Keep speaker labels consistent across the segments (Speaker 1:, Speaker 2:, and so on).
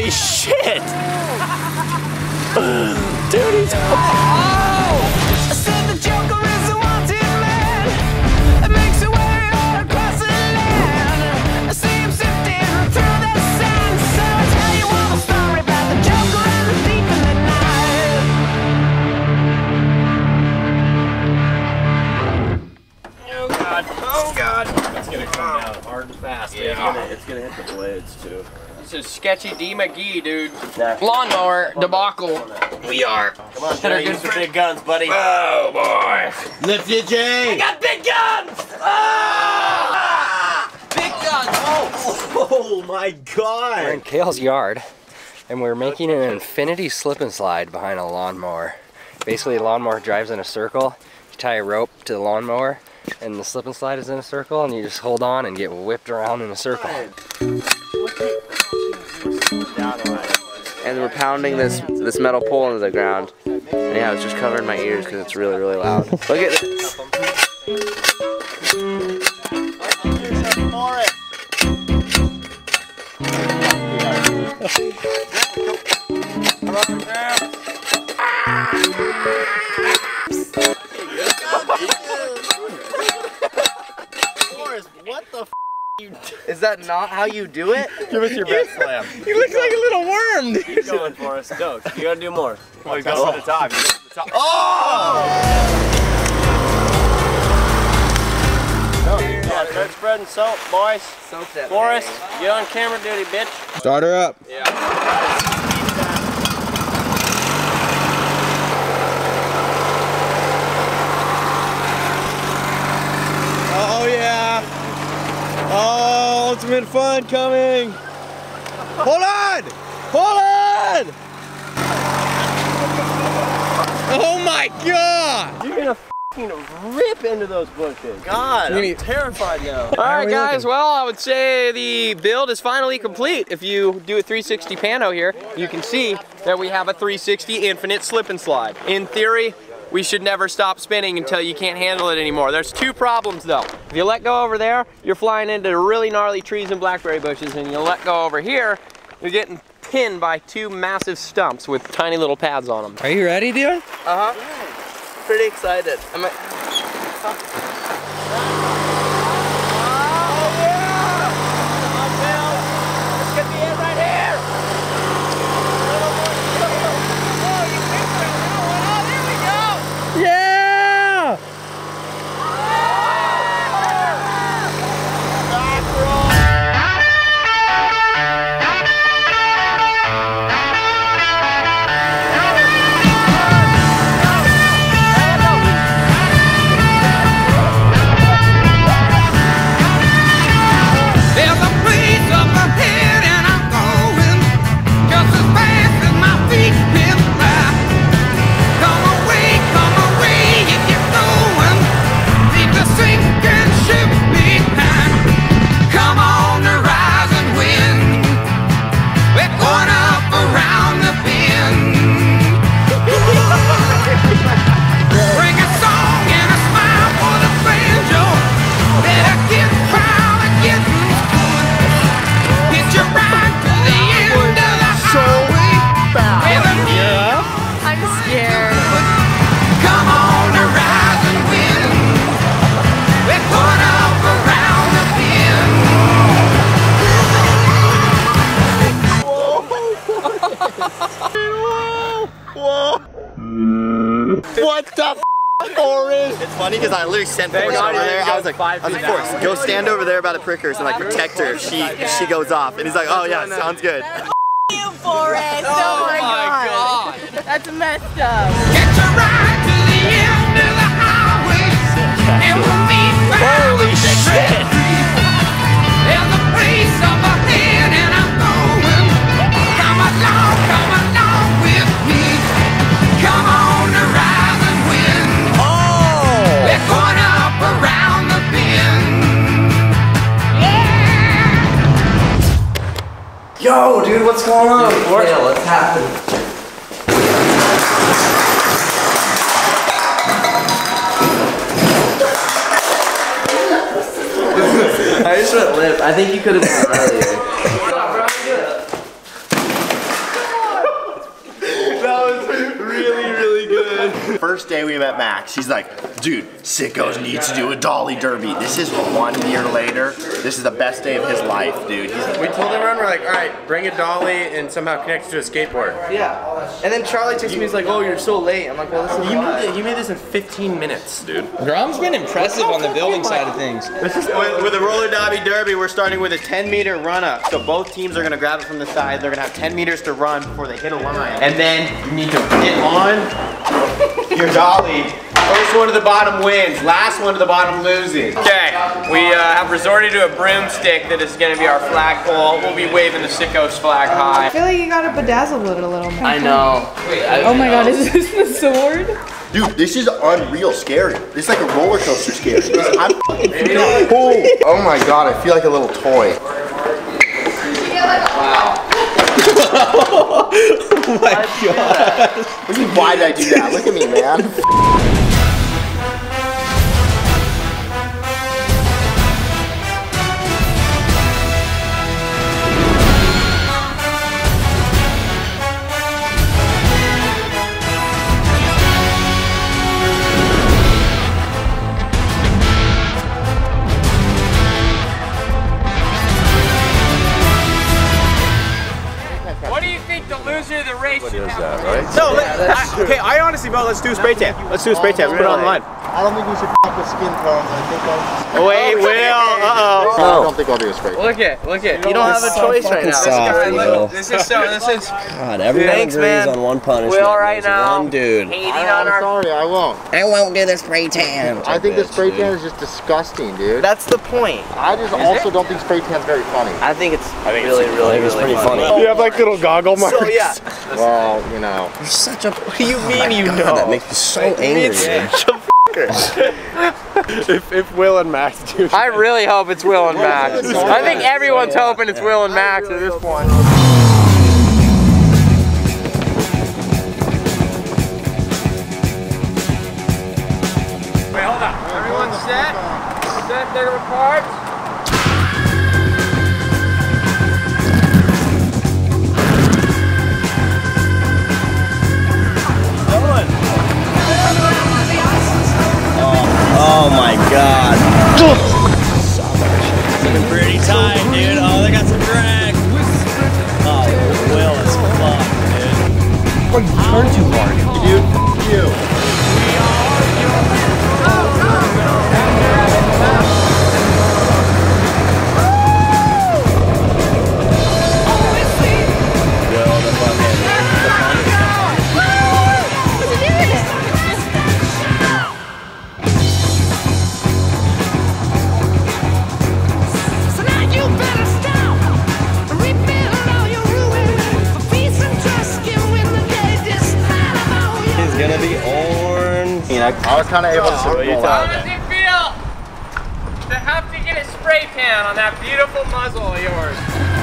Speaker 1: Holy shit! Dude, he's...
Speaker 2: I said the Joker is a wanted man. It makes a way all across the land. I see him sifting through the sand. So I tell you all the story about the Joker and the thief in the night.
Speaker 1: Oh God! Oh God! It's gonna come down hard and fast. Yeah. It's gonna hit the blades too.
Speaker 3: This is Sketchy D McGee, dude. Lawnmower debacle. We are.
Speaker 1: Come on, Jerry, use the big guns, buddy.
Speaker 3: Oh boy.
Speaker 1: Lift it, Jay.
Speaker 3: I got big guns. Ah! Big guns.
Speaker 1: Oh my God.
Speaker 4: We're in Kale's yard, and we're making an infinity slip and slide behind a lawnmower. Basically, the lawnmower drives in a circle. You tie a rope to the lawnmower, and the slip and slide is in a circle, and you just hold on and get whipped around in a circle.
Speaker 5: And we're pounding this metal pole into the ground. And yeah, it's just covering my ears because it's really, really loud. Look at this.
Speaker 1: What the f you do?
Speaker 5: Is that not how you do it?
Speaker 1: Give us your best slam.
Speaker 5: You look like a little worm, dude.
Speaker 1: Keep going for us. Go. You gotta do more.
Speaker 5: Oh,
Speaker 1: go to the top. You go to the top. Oh! Yeah, start spreading soap, boys.
Speaker 5: Soap that
Speaker 1: Forrest, get on camera duty, bitch.
Speaker 5: Start her up.
Speaker 1: Yeah.
Speaker 5: Oh yeah! Oh, ultimate fun coming! Hold on! Hold on! Oh my God!
Speaker 1: You're gonna f***ing rip into those bushes. God, I'm terrified now.
Speaker 3: Alright guys, well I would say the build is finally complete. If you do a 360 pano here, you can see that we have a 360 infinite slip and slide. In theory, we should never stop spinning until you can't handle it anymore. There's two problems though. If you let go over there, you're flying into really gnarly trees and blackberry bushes, and you let go over here, you're getting pinned by two massive stumps with tiny little pads on them.
Speaker 4: Are you ready, dude?
Speaker 5: Uh-huh. Pretty excited.
Speaker 4: Yeah!
Speaker 2: There's a place up ahead and I'm going just as fast as my feet can fly. Come away, if you're going, leave the sinking ship behind. Come on the rising wind, we're going up around the bend. Bring a song and a smile for the banjo. Better get proud and get hit your ride to the end of the highway.
Speaker 6: I'm scared.
Speaker 2: Come on the rising wind, we're going up around the
Speaker 1: What the f, Forrest? It's funny because I literally sent Forrest over there. I was like, Forrest, go stand over there by the prickers and like protect her if she goes off. And he's like, oh yeah, sounds good.
Speaker 6: You, Forrest. Oh my God. That's messed up.
Speaker 2: Get your ride to the end of the highway, and we'll meet back.
Speaker 1: Holy shit!
Speaker 2: There's a place up ahead and I'm going. Come along with me. Come on the rising wind.
Speaker 1: Oh!
Speaker 2: We're going up around the bend. Yeah!
Speaker 5: Yo, dude, what's going on? Yeah, what's happening? I just went limp. I think you could have done it earlier.
Speaker 1: First day we met Max, he's like, dude, Sickos needs to do a dolly derby. This is 1 year later. This is the best day of his life, dude.
Speaker 3: We told everyone, we're like, all right, bring a dolly and somehow connect it to a skateboard.
Speaker 5: Yeah. And then Charlie texted me, he's like, oh, you're so late. I'm like, well, this is
Speaker 3: You made this in 15 minutes, dude.
Speaker 4: Grom's been impressive on the building side of things.
Speaker 1: With the roller derby derby, we're starting with a 10-meter run up. So both teams are gonna grab it from the side. They're gonna have 10 meters to run before they hit a line. And then you need to get on your dolly. First one to the bottom wins. Last one to the bottom loses.
Speaker 3: Okay, we have resorted to a broomstick that is gonna be our flagpole. We'll be waving the Sickos flag high.
Speaker 6: I feel like you gotta bedazzle it a little.
Speaker 5: I know.
Speaker 6: Oh my god, is this the sword?
Speaker 1: Dude, this is unreal scary. This is like a roller coaster scary. I'm fucking oh my god, I feel like a little toy. Wow. Oh my god. Why did I do that? Look at me, man.
Speaker 3: What do you think the loser of the race should have?
Speaker 1: No, okay, I honestly vote, let's do a spray tan. Let's do a spray tan, let's put it on the line.
Speaker 7: I don't think we should f with skin tones. I think I'll
Speaker 1: Oh, wait, Will,
Speaker 7: I don't think I'll do a spray tan.
Speaker 3: Look at.
Speaker 5: You don't have a choice right now.
Speaker 3: This is
Speaker 4: God, everyone
Speaker 5: Thanks,
Speaker 4: agrees
Speaker 5: man.
Speaker 4: on one punishment.
Speaker 5: Will right
Speaker 4: There's
Speaker 5: now.
Speaker 4: one dude.
Speaker 5: Hating
Speaker 7: I'm
Speaker 5: on our.
Speaker 7: sorry, I won't.
Speaker 4: I won't do the spray tan.
Speaker 7: I think the spray tan is just disgusting, dude.
Speaker 5: That's the point.
Speaker 7: I just also don't think spray tan's very funny.
Speaker 5: I think it's really
Speaker 4: pretty funny.
Speaker 1: You have like little goggle marks.
Speaker 5: So yeah.
Speaker 7: Well, you know.
Speaker 4: You're such a.
Speaker 5: What do you mean you know?
Speaker 4: That makes me so angry, dude.
Speaker 1: If Will and Max do.
Speaker 3: I really hope it's Will and Max. I think everyone's hoping it's Will and Max at this point. Wait, hold on. Everyone set? Set their parts?
Speaker 4: Oh my god. Looking pretty tight, dude. Oh, they got some drag. Oh, Will is fucked, dude. Oh, you turned too hard.
Speaker 1: Dude, you.
Speaker 2: So now you better stop. Rebuild all your ruins. For peace and trust, you win the day. This night about you.
Speaker 4: He's gonna be orange.
Speaker 7: I was kind of able to
Speaker 3: How does it feel to have to get a spray tan on that beautiful muzzle of yours?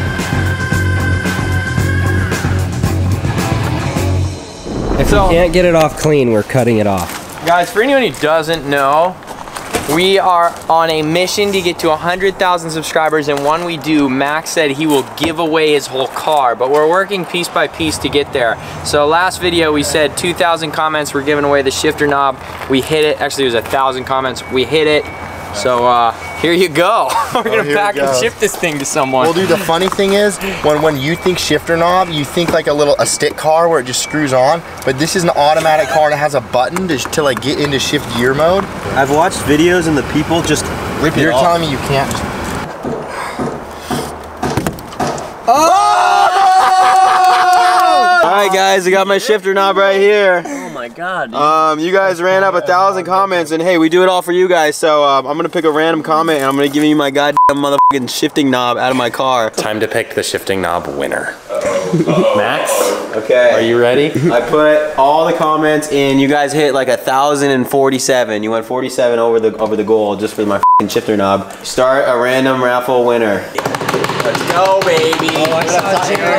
Speaker 4: If we can't get it off clean, we're cutting it off.
Speaker 3: Guys, for anyone who doesn't know, we are on a mission to get to 100,000 subscribers, and when we do, Max said he will give away his whole car, but we're working piece by piece to get there. So last video we said 2,000 comments, we're giving away the shifter knob. We hit it, actually it was 1,000 comments, we hit it. So here you go. We're gonna pack and ship this thing to someone.
Speaker 7: Well, dude, the funny thing is, when you think shifter knob, you think like a stick car where it just screws on. But this is an automatic car and it has a button to like get into shift gear mode.
Speaker 8: I've watched videos and the people just rip it
Speaker 7: You're
Speaker 8: off.
Speaker 7: telling me you can't just...
Speaker 8: Alright guys, I got my shifter knob right here.
Speaker 4: Oh my god.
Speaker 8: You guys ran up 1,000 comments and hey, we do it all for you guys. So I'm gonna pick a random comment and I'm gonna give you my goddamn motherfucking shifting knob out of my car.
Speaker 3: Time to pick the shifting knob winner.
Speaker 8: Max, okay.
Speaker 3: Are you ready?
Speaker 8: I put all the comments in. You guys hit like 1,047. You went 47 over the goal just for my fucking shifter knob. Start a random raffle winner.
Speaker 3: Let's go, baby.
Speaker 4: Oh, I saw Jared.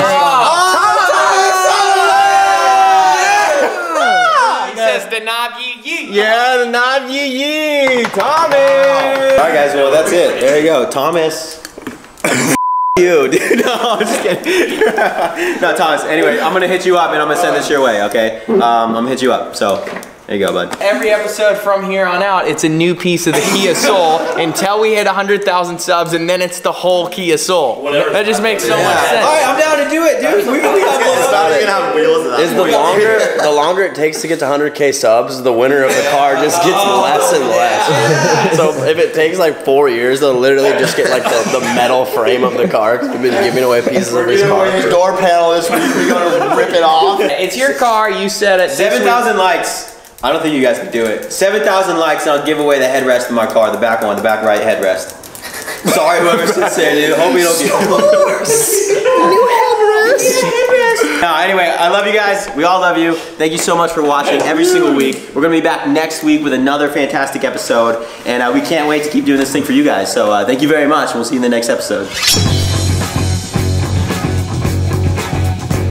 Speaker 3: He says the knob yee yee.
Speaker 8: Yeah, the knob yee yee. Thomas. All right, guys. Well, that's it. There you go, Thomas. You, dude. No, I'm just kidding. No, Thomas. Anyway, I'm gonna hit you up and I'm gonna send this your way. Okay. I'm gonna hit you up. So, There you go, bud.
Speaker 3: Every episode from here on out, it's a new piece of the Kia Soul until we hit 100,000 subs, and then it's the whole Kia Soul. That just makes so much sense.
Speaker 8: All right, I'm down to do it, dude. We
Speaker 5: have wheels. Is the longer it takes to get to 100K subs, the winner of the car just gets less and less. So if it takes like 4 years, they'll literally just get like the metal frame of the car. We've been giving away pieces of his car.
Speaker 7: Door panel this week. We're gonna rip it off.
Speaker 3: It's your car. You said it.
Speaker 8: 7,000 likes. I don't think you guys can do it. 7,000 likes and I'll give away the headrest of my car, the back one, the back right headrest. Sorry whoever sits there, dude. Hope you don't get new headrest. No, anyway, I love you guys. We all love you. Thank you so much for watching every single week. We're gonna be back next week with another fantastic episode, and we can't wait to keep doing this thing for you guys. So thank you very much, and we'll see you in the next episode.